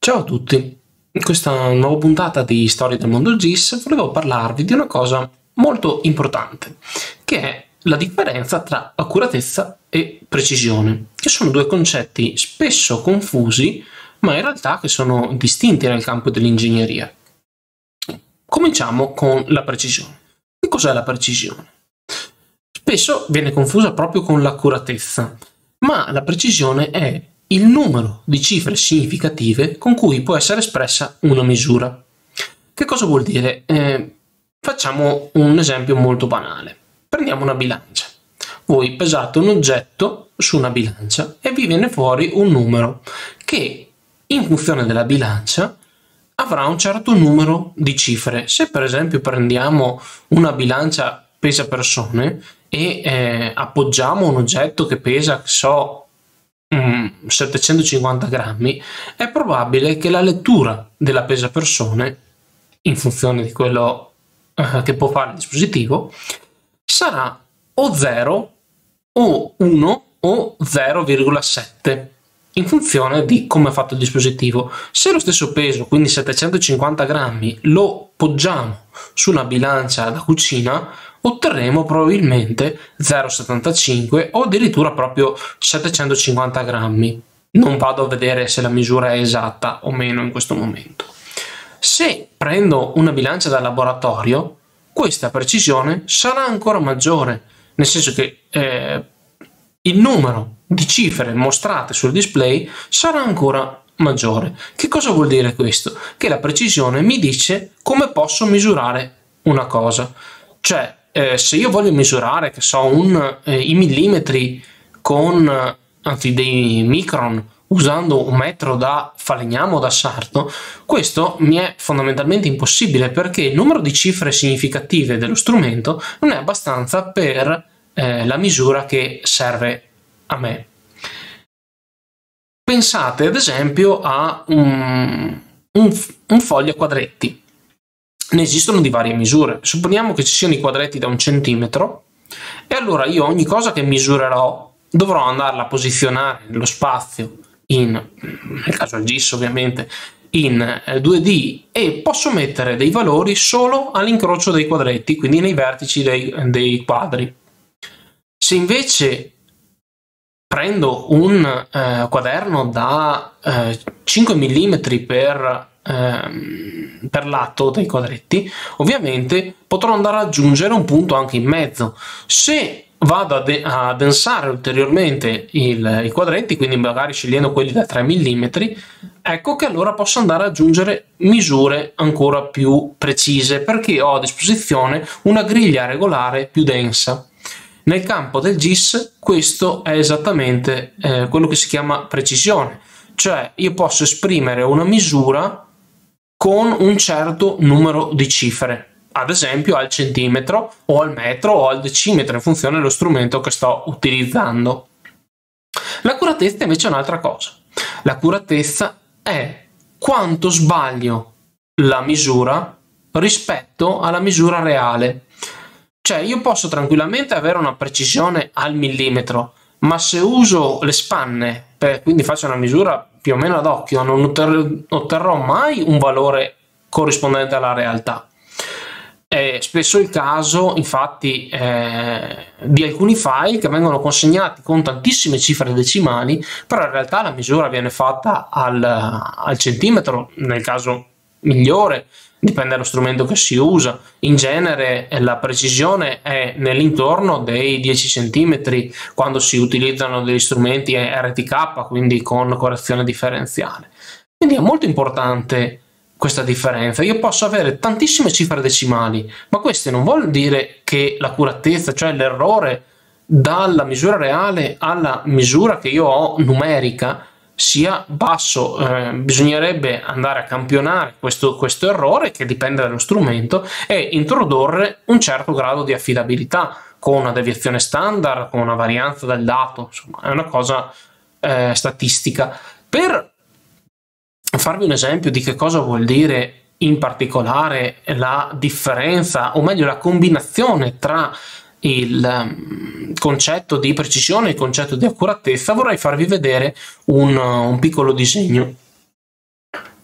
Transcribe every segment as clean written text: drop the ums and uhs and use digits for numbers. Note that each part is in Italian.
Ciao a tutti, in questa nuova puntata di Storie del mondo GIS volevo parlarvi di una cosa molto importante, che è la differenza tra accuratezza e precisione, che sono due concetti spesso confusi, ma in realtà che sono distinti nel campo dell'ingegneria. Cominciamo con la precisione. Che cos'è la precisione? Spesso viene confusa proprio con l'accuratezza, ma la precisione è il numero di cifre significative con cui può essere espressa una misura. Che cosa vuol dire? Facciamo un esempio molto banale. Prendiamo una bilancia. Voi pesate un oggetto su una bilancia e vi viene fuori un numero che, in funzione della bilancia, avrà un certo numero di cifre. Se per esempio prendiamo una bilancia pesa persone e appoggiamo un oggetto che pesa, 750 grammi, è probabile che la lettura della pesa persone, in funzione di quello che può fare il dispositivo, sarà o 0 o 1 o 0,7 in funzione di come è fatto il dispositivo. Se lo stesso peso, quindi 750 grammi, lo poggiamo su una bilancia da cucina, otterremo probabilmente 0,75 o addirittura proprio 750 grammi. Non vado a vedere se la misura è esatta o meno in questo momento. Se prendo una bilancia da laboratorio, questa precisione sarà ancora maggiore, nel senso che il numero di cifre mostrate sul display sarà ancora maggiore. Che cosa vuol dire questo? Che la precisione mi dice come posso misurare una cosa. Cioè, se io voglio misurare, i millimetri anzi dei micron, usando un metro da falegname o da sarto, questo mi è fondamentalmente impossibile, perché il numero di cifre significative dello strumento non è abbastanza per la misura che serve a me. Pensate ad esempio a un foglio a quadretti. Ne esistono di varie misure. Supponiamo che ci siano i quadretti da 1 centimetro, e allora io ogni cosa che misurerò dovrò andarla a posizionare nello spazio, nel caso del GIS ovviamente, in 2D, e posso mettere dei valori solo all'incrocio dei quadretti, quindi nei vertici dei quadri. Se invece prendo un quaderno da 5 mm per lato dei quadretti, ovviamente potrò andare ad aggiungere un punto anche in mezzo. Se vado a densare ulteriormente i quadretti, quindi magari scegliendo quelli da 3 mm, ecco che allora posso andare ad aggiungere misure ancora più precise, perché ho a disposizione una griglia regolare più densa. Nel campo del GIS questo è esattamente quello che si chiama precisione, cioè io posso esprimere una misura con un certo numero di cifre, ad esempio al centimetro o al metro o al decimetro, in funzione dello strumento che sto utilizzando. L'accuratezza invece è un'altra cosa. L'accuratezza è quanto sbaglio la misura rispetto alla misura reale. Cioè io posso tranquillamente avere una precisione al millimetro, ma se uso le spanne, quindi faccio una misura più o meno ad occhio, non otterrò mai un valore corrispondente alla realtà. È spesso il caso, infatti, di alcuni file che vengono consegnati con tantissime cifre decimali, però in realtà la misura viene fatta al centimetro, nel caso migliore, dipende dallo strumento che si usa. In genere la precisione è nell'intorno dei 10 cm quando si utilizzano degli strumenti RTK, quindi con correzione differenziale. Quindi è molto importante questa differenza. Io posso avere tantissime cifre decimali, ma questo non vuol dire che l'accuratezza, cioè l'errore dalla misura reale alla misura che io ho numerica, sia basso. Bisognerebbe andare a campionare questo errore, che dipende dallo strumento, e introdurre un certo grado di affidabilità con una deviazione standard, con una varianza del dato. Insomma, è una cosa statistica. Per farvi un esempio di che cosa vuol dire in particolare la differenza, o meglio la combinazione tra il concetto di precisione e il concetto di accuratezza, vorrei farvi vedere un piccolo disegno.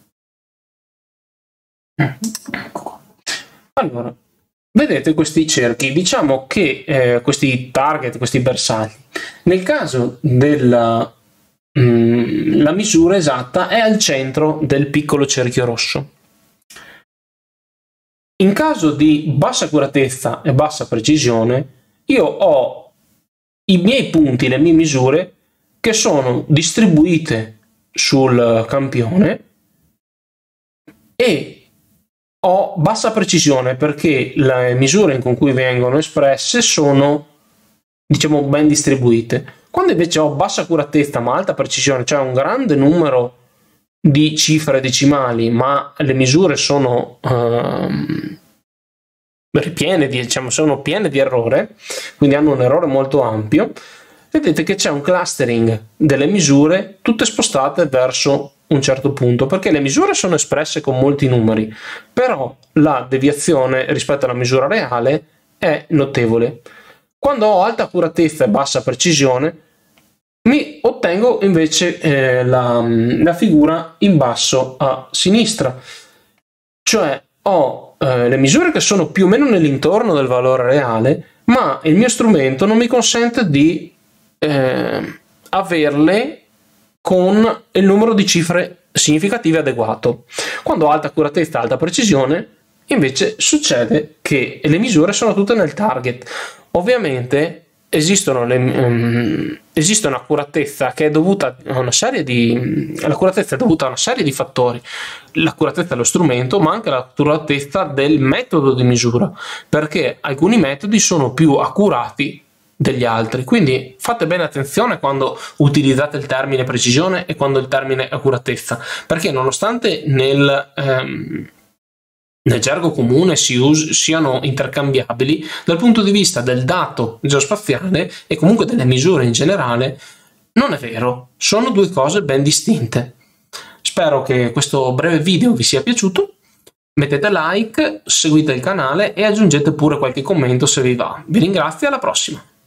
Ecco qua. Allora, vedete questi cerchi, diciamo che questi target, questi bersagli, nel caso della la misura esatta è al centro del piccolo cerchio rosso. In caso di bassa accuratezza e bassa precisione, io ho i miei punti, le mie misure, che sono distribuite sul campione e ho bassa precisione perché le misure con cui vengono espresse sono, diciamo, ben distribuite. Quando invece ho bassa accuratezza ma alta precisione, cioè un grande numero di cifre decimali, ma le misure sono ripiene di, diciamo, sono piene di errore, quindi hanno un errore molto ampio, vedete che c'è un clustering delle misure tutte spostate verso un certo punto, perché le misure sono espresse con molti numeri, però la deviazione rispetto alla misura reale è notevole. Quando ho alta accuratezza e bassa precisione, mi ottengo invece la figura in basso a sinistra, cioè ho le misure che sono più o meno nell'intorno del valore reale, ma il mio strumento non mi consente di averle con il numero di cifre significative adeguato. Quando ho alta accuratezza e alta precisione, invece succede che le misure sono tutte nel target. Ovviamente esistono accuratezza che è dovuta a una serie di l'accuratezza è dovuta a una serie di fattori, l'accuratezza dello strumento, ma anche l'accuratezza del metodo di misura, perché alcuni metodi sono più accurati degli altri, quindi fate bene attenzione quando utilizzate il termine precisione e quando il termine accuratezza, perché nonostante nel gergo comune siano intercambiabili, dal punto di vista del dato geospaziale e comunque delle misure in generale non è vero, sono due cose ben distinte. Spero che questo breve video vi sia piaciuto, mettete like, seguite il canale e aggiungete pure qualche commento se vi va. Vi ringrazio e alla prossima!